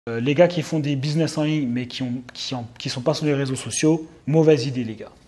Les gars qui font des business en ligne mais qui sont pas sur les réseaux sociaux, mauvaise idée les gars.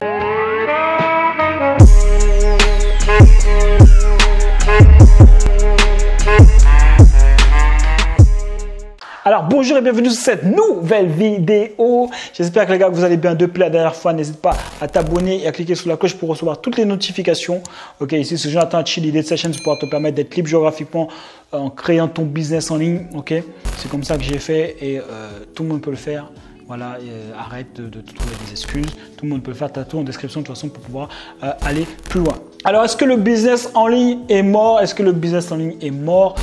Alors bonjour et bienvenue sur cette nouvelle vidéo. J'espère que les gars vous allez bien depuis la dernière fois. N'hésite pas à t'abonner et à cliquer sur la cloche pour recevoir toutes les notifications. Ok, ici c'est Jonathan Chi, l'idée de cette chaîne c'est pouvoir te permettre d'être libre géographiquement en créant ton business en ligne. Ok, c'est comme ça que j'ai fait et tout le monde peut le faire. Voilà, arrête de te trouver des excuses. Tout le monde peut le faire. Tu as tout en description de toute façon pour pouvoir aller plus loin. Alors, est-ce que le business en ligne est mort? Est-ce que le business en ligne est mort?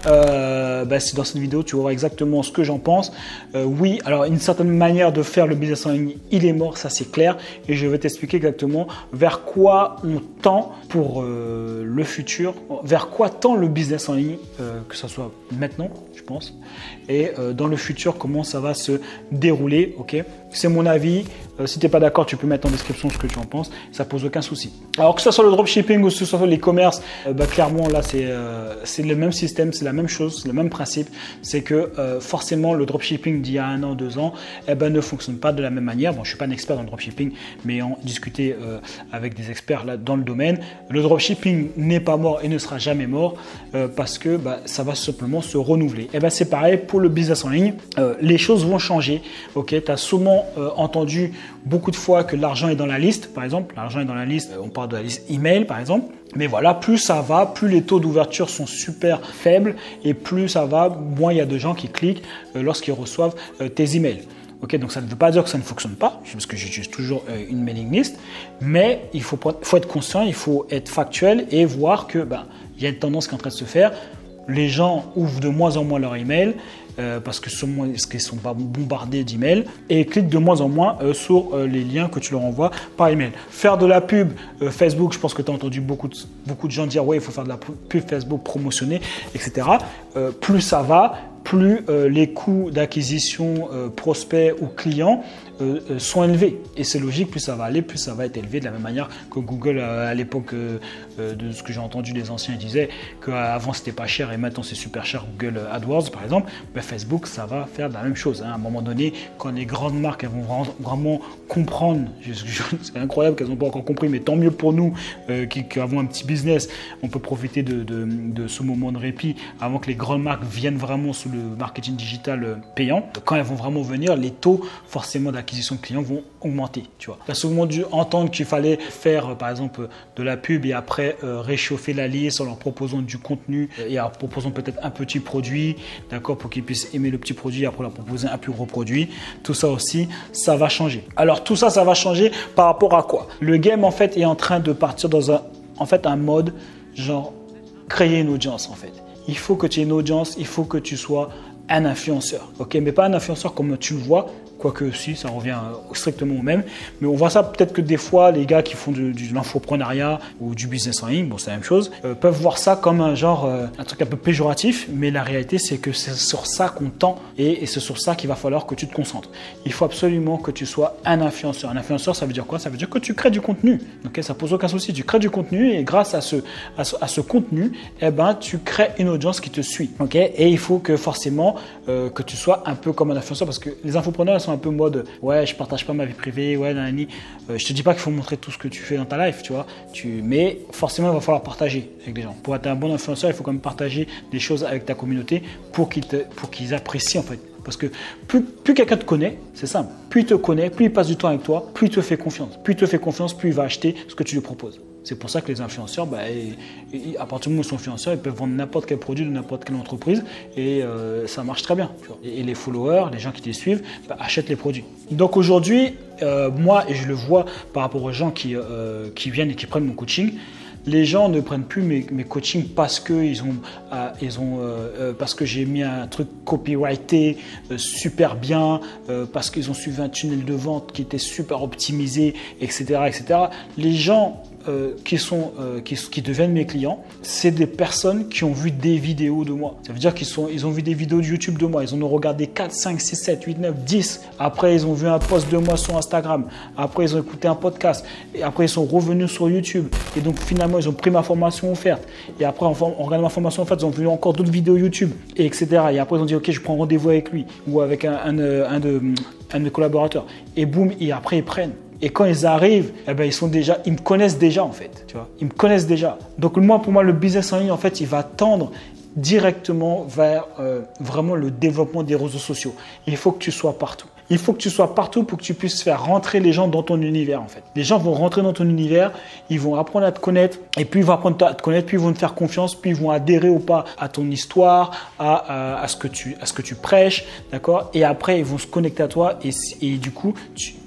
Dans cette vidéo, tu verras exactement ce que j'en pense. Oui, alors une certaine manière de faire le business en ligne, il est mort, ça c'est clair. Et je vais t'expliquer exactement vers quoi on tend pour le futur, vers quoi tend le business en ligne, que ce soit maintenant, je pense, et dans le futur, comment ça va se dérouler. Ok, c'est mon avis. Si tu n'es pas d'accord, tu peux mettre en description ce que tu en penses. Ça pose aucun souci. Alors que ce soit le dropshipping ou que ce soit les commerces, clairement là c'est le même système, c'est la même chose, c'est le même principe. C'est que forcément le dropshipping d'il y a 1 an, 2 ans, ne fonctionne pas de la même manière. Bon, je suis pas un expert dans le dropshipping, mais en discuter avec des experts là dans le domaine. Le dropshipping n'est pas mort et ne sera jamais mort parce que ça va simplement se renouveler. Et c'est pareil pour le business en ligne. Les choses vont changer. Ok, tu as souvent entendu beaucoup de fois que l'argent est dans la liste, par exemple. L'argent est dans la liste, on parle de la liste email, par exemple. Mais voilà, plus ça va, plus les taux d'ouverture sont super faibles et plus ça va, moins il y a de gens qui cliquent lorsqu'ils reçoivent tes emails. Ok, donc ça ne veut pas dire que ça ne fonctionne pas, parce que j'utilise toujours une mailing list, mais il faut être conscient, il faut être factuel et voir que il y a une tendance qui est en train de se faire. Les gens ouvrent de moins en moins leur email parce qu'ils ne sont pas bombardés d'emails et cliquent de moins en moins sur les liens que tu leur envoies par email. Faire de la pub Facebook, je pense que tu as entendu beaucoup de gens dire ouais, il faut faire de la pub Facebook, promotionner, etc. Plus ça va, plus les coûts d'acquisition prospects ou clients sont élevés. Et c'est logique, plus ça va aller, plus ça va être élevé. De la même manière que Google, à l'époque de ce que j'ai entendu, les anciens disaient qu'avant c'était pas cher et maintenant c'est super cher, Google AdWords par exemple. Facebook, ça va faire la même chose. À un moment donné, quand les grandes marques elles vont vraiment comprendre, c'est incroyable qu'elles n'ont pas encore compris, mais tant mieux pour nous qui avons un petit business, on peut profiter de ce moment de répit avant que les grandes marques viennent vraiment sous le marketing digital payant. Quand elles vont vraiment venir, les taux forcément d'acquisition de clients vont augmenter. Tu vois, tu as souvent dû entendre qu'il fallait faire par exemple de la pub et après réchauffer la liste en leur proposant du contenu et en proposant peut-être un petit produit, d'accord, pour qu'ils puissent aimer le petit produit et après leur proposer un plus gros produit. Tout ça aussi, ça va changer. Alors tout ça, ça va changer par rapport à quoi? Le game en fait est en train de partir dans un mode genre créer une audience en fait. Il faut que tu aies une audience, il faut que tu sois un influenceur, ok, mais pas un influenceur comme tu le vois, quoique si, ça revient strictement au même, mais on voit ça peut-être que des fois, les gars qui font de l'infoprenariat ou du business en ligne, bon c'est la même chose, peuvent voir ça comme un truc un peu péjoratif, mais la réalité c'est que c'est sur ça qu'on tend et c'est sur ça qu'il va falloir que tu te concentres. Il faut absolument que tu sois un influenceur. Un influenceur, ça veut dire quoi? Ça veut dire que tu crées du contenu, ok, ça pose aucun souci, tu crées du contenu et grâce à ce contenu, tu crées une audience qui te suit, ok, et il faut que forcément que tu sois un peu comme un influenceur parce que les infopreneurs sont un peu mode ouais, je partage pas ma vie privée, ouais, nanani. Je te dis pas qu'il faut montrer tout ce que tu fais dans ta life, tu vois, mais forcément il va falloir partager avec les gens. Pour être un bon influenceur, il faut quand même partager des choses avec ta communauté pour qu'ils apprécient en fait. Parce que plus quelqu'un te connaît, c'est simple, plus il te connaît, plus il passe du temps avec toi, plus il te fait confiance. Plus il te fait confiance, plus il va acheter ce que tu lui proposes. C'est pour ça que les influenceurs, à partir du moment où ils sont influenceurs, ils peuvent vendre n'importe quel produit de n'importe quelle entreprise et ça marche très bien. Tu vois. Et les followers, les gens qui les suivent, achètent les produits. Donc aujourd'hui, moi, et je le vois par rapport aux gens qui viennent et qui prennent mon coaching, les gens ne prennent plus mes coachings parce que parce que j'ai mis un truc copyrighté super bien, parce qu'ils ont suivi un tunnel de vente qui était super optimisé, etc., etc. Les gens qui deviennent mes clients, c'est des personnes qui ont vu des vidéos de moi. Ça veut dire ils ont vu des vidéos de YouTube de moi. Ils en ont regardé 4, 5, 6, 7, 8, 9, 10. Après, ils ont vu un post de moi sur Instagram. Après, ils ont écouté un podcast. Et après, ils sont revenus sur YouTube. Et donc, finalement, ils ont pris ma formation offerte. Et après, en regardant ma formation offerte, ils ont vu encore d'autres vidéos YouTube, et etc. Et après, ils ont dit, OK, je prends rendez-vous avec lui ou avec un de mes collaborateurs. Et boum, et après, ils prennent. Et quand ils arrivent, eh ben, ils me connaissent déjà en fait. Tu vois, ils me connaissent déjà. Donc pour moi, le business en ligne, en fait, il va tendre directement vers vraiment le développement des réseaux sociaux. Il faut que tu sois partout. Il faut que tu sois partout pour que tu puisses faire rentrer les gens dans ton univers en fait. Les gens vont rentrer dans ton univers, ils vont apprendre à te connaître et puis ils vont apprendre à te connaître, puis ils vont te faire confiance, puis ils vont adhérer ou pas à ton histoire, à ce que tu prêches, d'accord? Et après, ils vont se connecter à toi et du coup,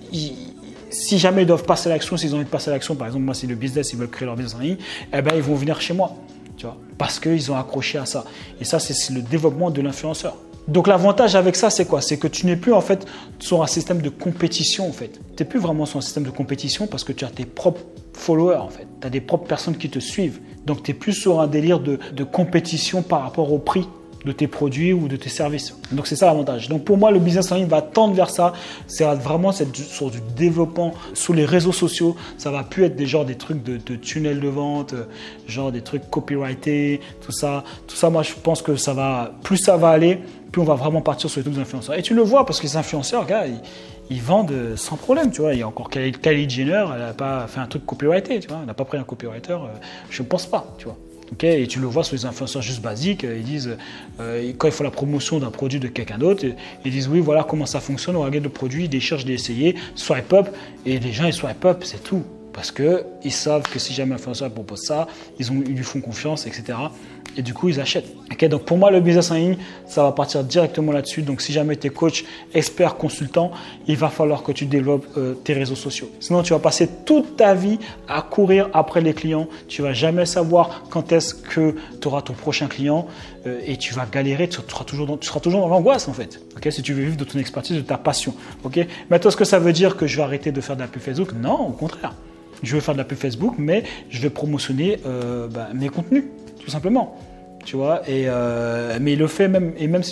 si jamais ils doivent passer à l'action, s'ils ont envie de passer à l'action, par exemple, moi, c'est le business, ils veulent créer leur business en ligne, eh ben, ils vont venir chez moi, tu vois, parce qu'ils ont accroché à ça. Et ça, c'est le développement de l'influenceur. Donc, l'avantage avec ça, c'est quoi? C'est que tu n'es plus, en fait, sur un système de compétition, en fait. Tu n'es plus vraiment sur un système de compétition parce que tu as tes propres followers, en fait. Tu as des propres personnes qui te suivent. Donc, tu n'es plus sur un délire de compétition par rapport au prix de tes produits ou de tes services. Donc, c'est ça l'avantage. Donc, pour moi, le business en ligne va tendre vers ça. C'est vraiment sur du développement sur les réseaux sociaux. Ça va plus être des trucs de tunnels de vente, genre des trucs copyrightés, tout ça. Tout ça, moi, je pense que plus ça va aller, plus on va vraiment partir sur les trucs des influenceurs. Et tu le vois parce que les influenceurs, gars, ils vendent sans problème, tu vois. Il y a encore Kylie Jenner, elle n'a pas fait un truc copyrighté, tu vois. Elle n'a pas pris un copywriter, je ne pense pas, tu vois. Okay, et tu le vois sur les influenceurs juste basiques, ils disent, quand ils font la promotion d'un produit de quelqu'un d'autre, ils disent oui, voilà comment ça fonctionne, on regarde le produit, ils cherchent d'essayer, swipe up, et les gens ils swipe up, c'est tout. Parce qu'ils savent que si jamais un influenceur propose ça, ils lui font confiance, etc. Et du coup, ils achètent. Okay, donc pour moi, le business en ligne, ça va partir directement là-dessus. Donc si jamais tu es coach, expert, consultant, il va falloir que tu développes tes réseaux sociaux. Sinon, tu vas passer toute ta vie à courir après les clients. Tu ne vas jamais savoir quand est-ce que tu auras ton prochain client et tu vas galérer. Tu seras toujours dans l'angoisse en fait. Okay, si tu veux vivre de ton expertise, de ta passion. Okay, maintenant, est-ce que ça veut dire que je vais arrêter de faire de la pub Facebook? Non, au contraire. Je vais faire de la pub Facebook, mais je vais promotionner mes contenus, tout simplement. Tu vois, mais il le fait même, et même si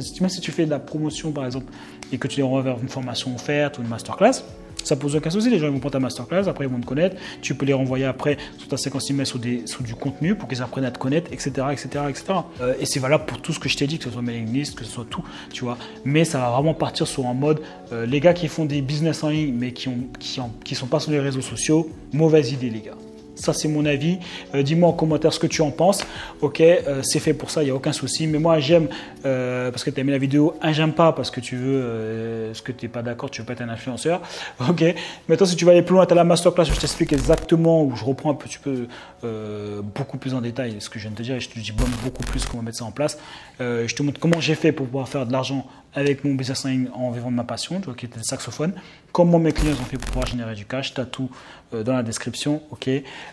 tu fais de la promotion, par exemple, et que tu les renvoies vers une formation offerte ou une masterclass, ça pose aucun souci. Les gens vont prendre ta masterclass, après ils vont te connaître. Tu peux les renvoyer après sur ta séquence email sur du contenu pour qu'ils apprennent à te connaître, etc., etc., etc. Et c'est valable pour tout ce que je t'ai dit, que ce soit mailing list, que ce soit tout, tu vois. Mais ça va vraiment partir sur un mode, les gars qui font des business en ligne, mais qui sont pas sur les réseaux sociaux, mauvaise idée, les gars. Ça, c'est mon avis. Dis-moi en commentaire ce que tu en penses. Ok, c'est fait pour ça, il n'y a aucun souci. Mais moi, j'aime parce que tu as aimé la vidéo. J'aime pas parce que tu veux, ce que tu n'es pas d'accord, tu veux pas être un influenceur. Ok. Maintenant, si tu veux aller plus loin, tu as la masterclass où je t'explique exactement, où je reprends un petit peu beaucoup plus en détail ce que je viens de te dire et je te dis beaucoup plus comment mettre ça en place. Je te montre comment j'ai fait pour pouvoir faire de l'argent avec mon business en ligne en vivant de ma passion, tu vois, qui était le saxophone. Comment mes clients ont fait pour pouvoir générer du cash, tu as tout dans la description, ok.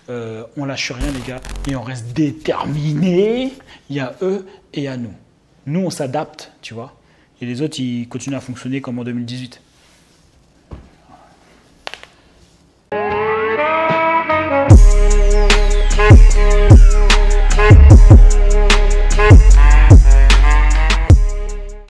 On lâche rien les gars et on reste déterminés. Il y a eux et il y a nous. Nous on s'adapte, tu vois, et les autres ils continuent à fonctionner comme en 2018.